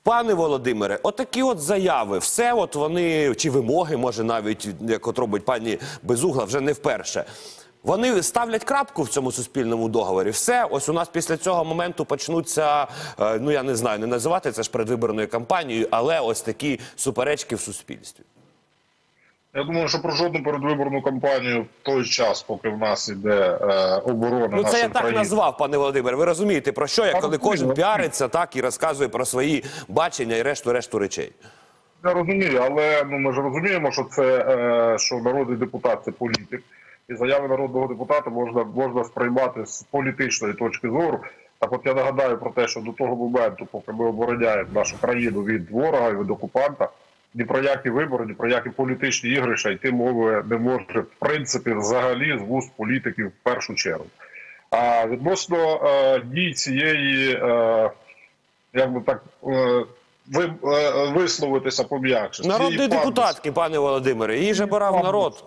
Пане Володимире, отакі от заяви, все от вони, чи вимоги, може навіть, як от робить пані Безугла, вже не вперше. Вони ставлять крапку в цьому суспільному договорі. Все, ось у нас після цього моменту почнуться, ну я не знаю, не називати це ж передвиборною кампанією, але ось такі суперечки в суспільстві. Я думаю, що про жодну передвиборну кампанію в той час, поки в нас іде оборона нашої країни. Ну це я так назвав, пане Володимире. Ви розумієте, про що я, коли кожен піариться, так, і розказує про свої бачення і решту речей. Я розумію, але ми ж розуміємо, що що народний депутат – це політик. І заяви народного депутата можна сприймати з політичної точки зору. Так от я нагадаю про те, що до того моменту, поки ми обороняємо нашу країну від ворога і від окупанта, ні про які вибори, ні про які політичні ігрища йти мови не може, в принципі, взагалі з вуст політиків в першу чергу. А відносно дій цієї, як би так висловитися пом'якше. Народної депутатки, пане Володимире, її же обирав народ.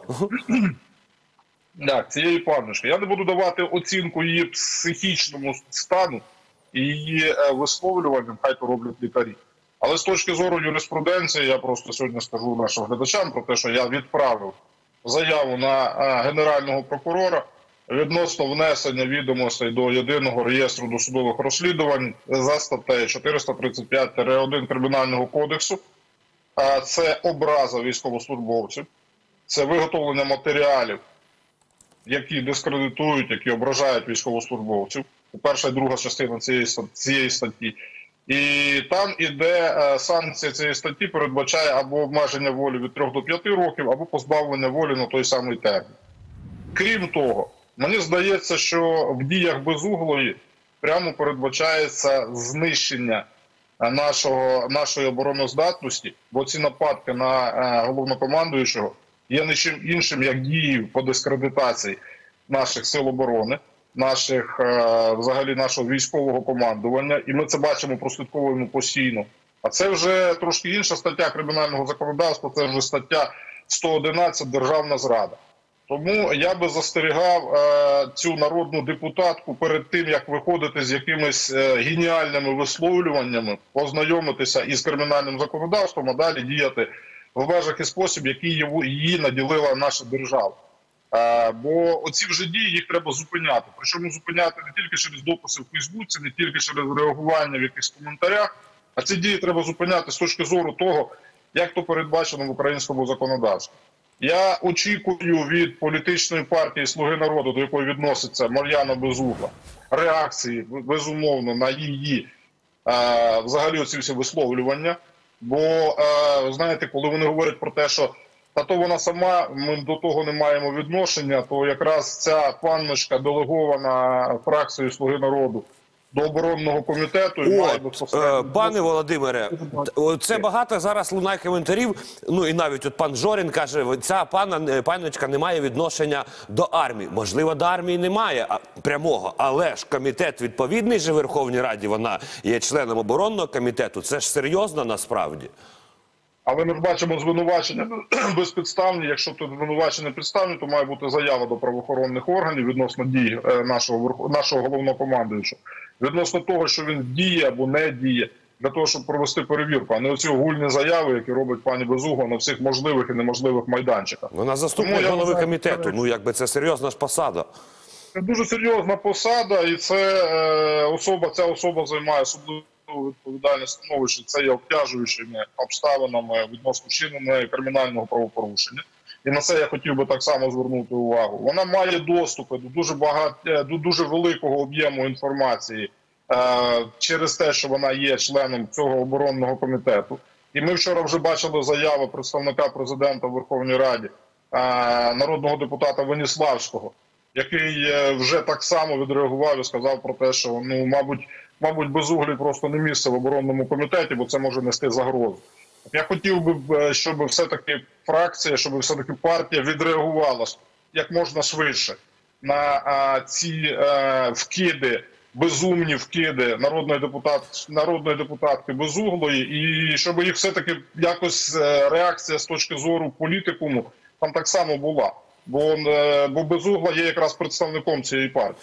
Так, цієї панночки. Я не буду давати оцінку її психічному стану і її висловлюванням, хай то роблять лікарі. Але з точки зору юриспруденції, я просто сьогодні скажу нашим глядачам про те, що я відправив заяву на Генерального прокурора відносно внесення відомостей до Єдиного реєстру досудових розслідувань за статтею 435-1 Кримінального кодексу. Це образа військовослужбовців, це виготовлення матеріалів, які дискредитують, які ображають військовослужбовців. Перша і друга частина цієї статті. І там іде санкція цієї статті, передбачає або обмеження волі від 3 до 5 років, або позбавлення волі на той самий термін. Крім того, мені здається, що в діях Безуглої прямо передбачається знищення нашої обороноздатності, бо ці нападки на головнокомандуючого є не чим іншим, як дії по дискредитації наших сил оборони, взагалі нашого військового командування, і ми це бачимо, прослідковуємо постійно. А це вже трошки інша стаття кримінального законодавства, це вже стаття 111 «Державна зрада». Тому я би застерігав цю народну депутатку перед тим, як виходити з якимись геніальними висловлюваннями, ознайомитися із кримінальним законодавством, а далі діяти в межах і спосіб, який її наділила наша держава. Бо оці вже дії, їх треба зупиняти. Причому зупиняти не тільки через дописи в Фейсбуці, не тільки через реагування в якихось коментарях, а ці дії треба зупиняти з точки зору того, як то передбачено в українському законодавстві. Я очікую від політичної партії «Слуги народу», до якої відноситься Мар'яна Безугла, реакції, безумовно, на її взагалі оці всі висловлювання. Бо, знаєте, коли вони говорять про те, що та то вона сама, ми до того не маємо відношення, то якраз ця панночка делегована фракцією «Слуги народу» до оборонного комітету. Пане Володимире, це багато зараз лунає коментарів, ну і навіть от пан Жорін каже, ця панночка не має відношення до армії. Можливо, до армії немає прямого, але ж комітет відповідний же Верховній Раді, вона є членом оборонного комітету, це ж серйозно насправді. Але ми ж бачимо звинувачення безпідставні. Якщо тут звинувачення підставні, то має бути заява до правоохоронних органів відносно дій нашого головнокомандуючого. Відносно того, що він діє або не діє, для того, щоб провести перевірку, а не оці огульні заяви, які робить пані Безугла на всіх можливих і неможливих майданчиках. Вона заступник голови комітету, ну якби це серйозна ж посада. Це дуже серйозна посада, і ця особа займає особливо відповідальне становище, це є обтяжуючими обставинами відносно вчинення кримінального правопорушення. І на це я хотів би так само звернути увагу. Вона має доступи до дуже великого об'єму інформації через те, що вона є членом цього оборонного комітету. І ми вчора вже бачили заяву представника президента в Верховній Раді, народного депутата Веніславського, який вже так само відреагував і сказав про те, що, ну, мабуть, Безуглій просто не місце в оборонному комітеті, бо це може нести загрозу. Я хотів би, щоб все-таки фракція, щоб все-таки партія відреагувала як можна швидше на ці вкиди, безумні вкиди народної депутатки Безуглої, і щоб їх все-таки якось реакція з точки зору політикуму там так само була. Бо Безугла є якраз представником цієї партії.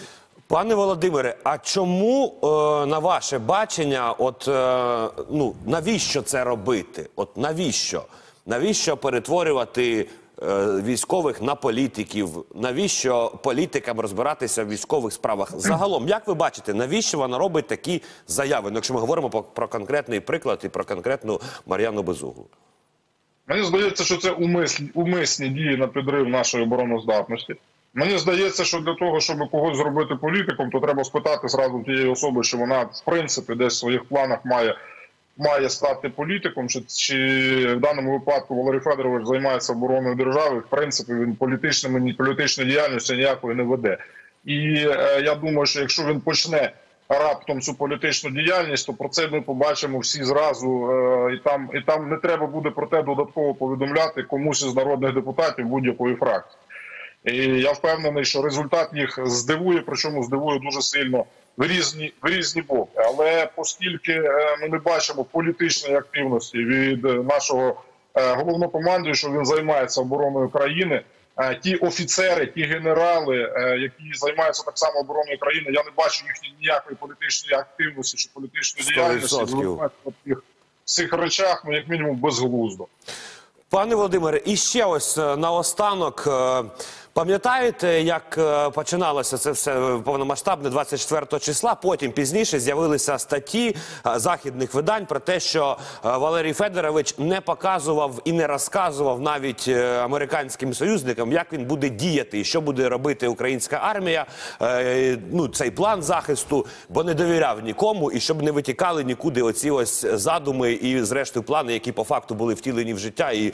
Пане Володимире, а чому, на ваше бачення, навіщо це робити? От навіщо? Навіщо перетворювати військових на політиків? Навіщо політикам розбиратися в військових справах? Загалом, як ви бачите, навіщо вона робить такі заяви? Ну, якщо ми говоримо про конкретний приклад і про конкретну Мар'яну Безуглу. Мені здається, що це умисні дії на підрив нашої обороноздатності. Мені здається, що для того, щоб когось зробити політиком, то треба спитати зразу тієї особи, що вона, в принципі, десь в своїх планах має стати політиком, чи в даному випадку Валерій Федорович займається обороною держави, в принципі, він політичної діяльності ніякої не веде. І я думаю, що якщо він почне раптом цю політичну діяльність, то про це ми побачимо всі зразу, і там не треба буде про те додатково повідомляти комусь із народних депутатів будь-якої фракції. І я впевнений, що результат їх здивує, причому здивує дуже сильно в різні боки. Але оскільки ми не бачимо політичної активності від нашого головнокомандуючого, що він займається обороною країни, ті офіцери, ті генерали, які займаються так само обороною країни, я не бачу їхньої ніякої політичної активності чи політичної діяльності. В цих речах, як мінімум, безглуздо. Пане Володимире, і ще ось наостанок. Пам'ятаєте, як починалося це все повномасштабне 24 числа? Потім пізніше з'явилися статті західних видань про те, що Валерій Федорович не показував і не розказував навіть американським союзникам, як він буде діяти і що буде робити українська армія, цей план захисту, бо не довіряв нікому, і щоб не витікали нікуди оці ось задуми і зрештою плани, які по факту були втілені в життя і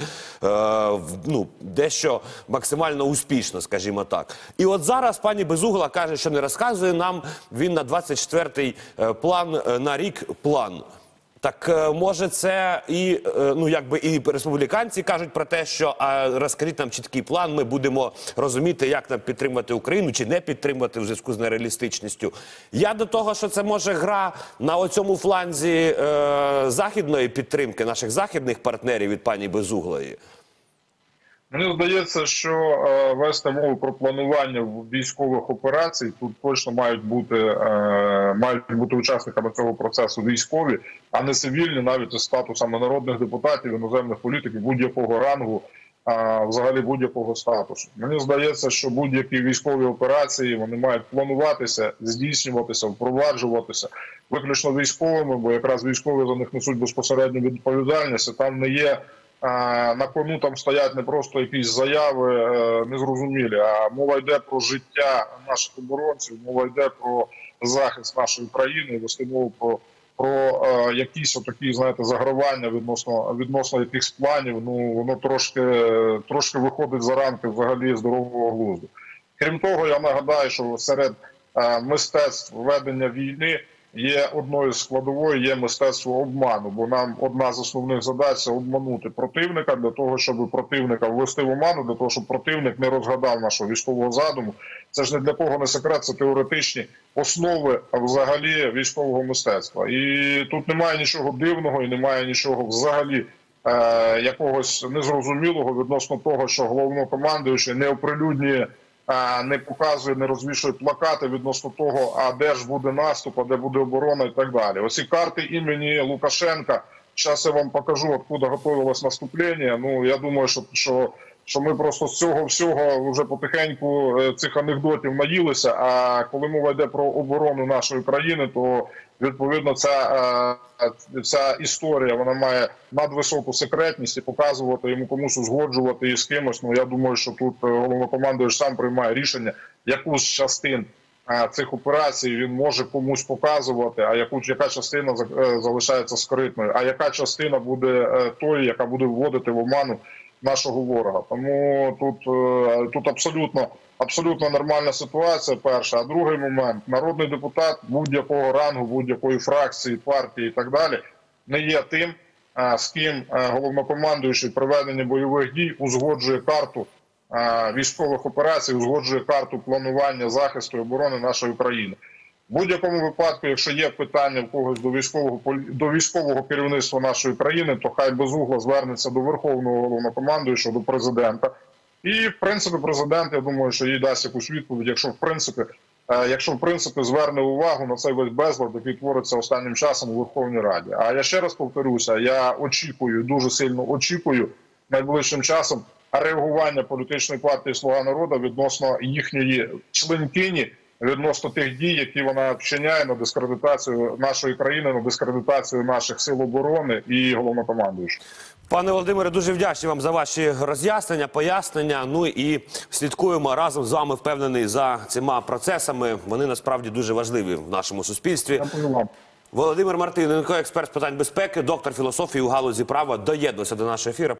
дещо максимально успішно, скажімо так. І от зараз пані Безугла каже, що не розказує нам він на 24-й план на рік план. Так може це і республіканці кажуть про те, що розкажіть нам чіткий план, ми будемо розуміти, як нам підтримати Україну чи не підтримати в зв'язку з нереалістичністю. Я до того, що це може гра на оцьому фланзі західної підтримки, наших західних партнерів від пані Безуглої. Мені здається, що вести мову про планування військових операцій тут точно мають бути учасниками цього процесу військові, а не цивільні, навіть із статусами народних депутатів, іноземних політиків будь-якого рангу, взагалі будь-якого статусу. Мені здається, що будь-які військові операції вони мають плануватися, здійснюватися, впроваджуватися виключно військовими, бо якраз військові за них несуть безпосередню відповідальність, і там не є на кону, там стоять не просто якісь заяви незрозумілі, а мова йде про життя наших оборонців, мова йде про захист нашої країни, вести мову про якісь отакі, знаєте, загравання відносно якихось планів, воно трошки виходить за рамки взагалі здорового глузду. Крім того, я нагадаю, що серед мистецтв ведення війни є одною з складовою, є мистецтво обману, бо нам одна з основних задач – це обманути противника, для того, щоб противника ввести в оману, для того, щоб противник не розгадав нашого військового задуму. Це ж не для кого не секрет, це теоретичні основи взагалі військового мистецтва. І тут немає нічого дивного і немає нічого взагалі якогось незрозумілого відносно того, що головнокомандуючий не оприлюднює, не показує, не розвішує плакати відносно того, а де ж буде наступ, а де буде оборона і так далі. Оці карти імені Лукашенка, зараз я вам покажу, откуда готувалось наступлення. Я думаю, що ми просто з цього всього вже потихеньку цих анекдотів наїлися, а коли мова йде про оборону нашої країни, то відповідно ця історія, вона має надвисоку секретність і показувати йому комусь, узгоджувати її з кимось. Я думаю, що тут головнокомандуючий сам приймає рішення, яку з частин цих операцій він може комусь показувати, а яка частина залишається скритною, а яка частина буде тою, яка буде вводити в оману нашого ворога. Тому тут абсолютно нормальна ситуація, перша. А другий момент, народний депутат будь-якого рангу, будь-якої фракції, партії і так далі, не є тим, з ким головнокомандуючий при веденні бойових дій узгоджує карту військових операцій, узгоджує карту планування захисту і оборони нашої країни. В будь-якому випадку, якщо є питання в когось до військового керівництва нашої країни, то хай Безугла звернеться до Верховного головнокомандуючого, до президента. І, в принципі, президент, я думаю, що їй дасть якусь відповідь, якщо, в принципі, якщо в принципі зверне увагу на цей весь безлад, який твориться останнім часом у Верховній Раді. А я ще раз повторюся, я очікую, дуже сильно очікую найближчим часом реагування політичної партії «Слуга народу» відносно їхньої членкині, відносно тих дій, які вона вчиняє на дискредитацію нашої країни, на дискредитацію наших сил оборони і головнокомандуючого. Пане Володимире, дуже вдячні вам за ваші роз'яснення, пояснення. Ну і слідкуємо разом з вами, впевнений, за цими процесами. Вони насправді дуже важливі в нашому суспільстві. Дякую вам. Володимир Мартиненко, експерт з питань безпеки, доктор філософії у галузі права, доєднувся до нашого ефіру.